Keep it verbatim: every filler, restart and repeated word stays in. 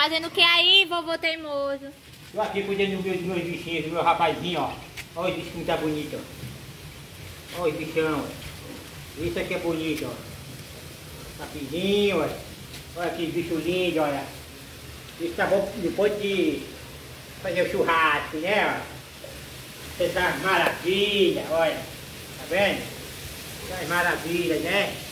fazendo o que aí, vovô teimoso? Tô aqui cuidando dos meus, meus bichinhos, do meu rapazinho, ó. Olha os bichinhos que tá bonito, ó. Olha os bichão, ó. Isso aqui é bonito, ó. Rapidinho, olha. Olha que bicho lindo, olha. Isso tá bom depois de fazer o churrasco, né, ó. Essas maravilhas, olha. Tá vendo? Essas maravilhas, né?